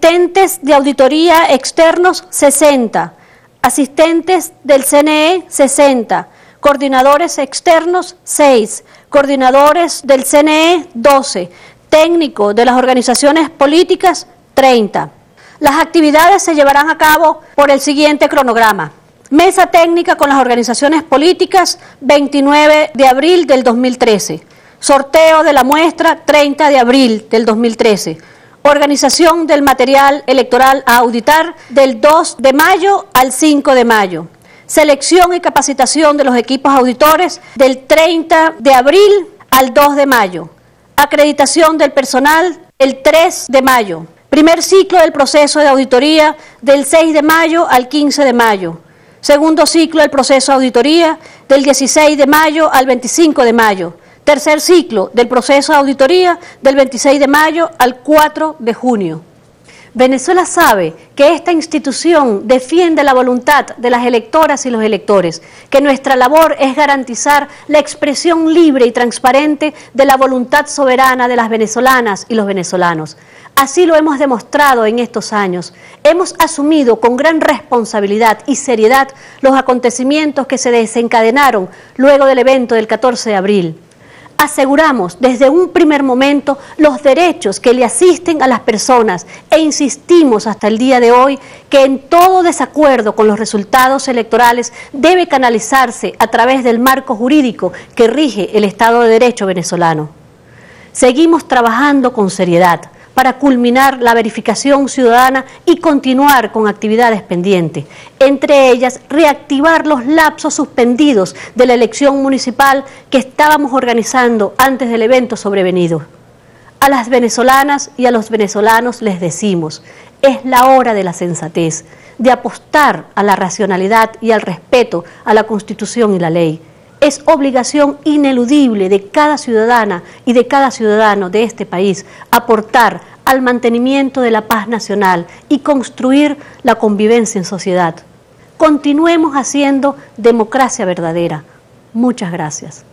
asistentes de auditoría externos 60, asistentes del CNE 60, coordinadores externos 6, coordinadores del CNE 12, técnicos de las organizaciones políticas 30. Las actividades se llevarán a cabo por el siguiente cronograma. Mesa técnica con las organizaciones políticas 29 de abril del 2013. Sorteo de la muestra 30 de abril del 2013. Organización del material electoral a auditar del 2 de mayo al 5 de mayo. Selección y capacitación de los equipos auditores del 30 de abril al 2 de mayo. Acreditación del personal el 3 de mayo. Primer ciclo del proceso de auditoría del 6 de mayo al 15 de mayo. Segundo ciclo del proceso de auditoría del 16 de mayo al 25 de mayo. Tercer ciclo del proceso de auditoría del 26 de mayo al 4 de junio. Venezuela sabe que esta institución defiende la voluntad de las electoras y los electores, que nuestra labor es garantizar la expresión libre y transparente de la voluntad soberana de las venezolanas y los venezolanos. Así lo hemos demostrado en estos años. Hemos asumido con gran responsabilidad y seriedad los acontecimientos que se desencadenaron luego del evento del 14 de abril. Aseguramos desde un primer momento los derechos que le asisten a las personas e insistimos hasta el día de hoy que en todo desacuerdo con los resultados electorales debe canalizarse a través del marco jurídico que rige el Estado de Derecho venezolano. Seguimos trabajando con seriedad para culminar la verificación ciudadana y continuar con actividades pendientes, entre ellas reactivar los lapsos suspendidos de la elección municipal que estábamos organizando antes del evento sobrevenido. A las venezolanas y a los venezolanos les decimos, es la hora de la sensatez, de apostar a la racionalidad y al respeto a la Constitución y la ley. Es obligación ineludible de cada ciudadana y de cada ciudadano de este país aportar al mantenimiento de la paz nacional y construir la convivencia en sociedad. Continuemos haciendo democracia verdadera. Muchas gracias.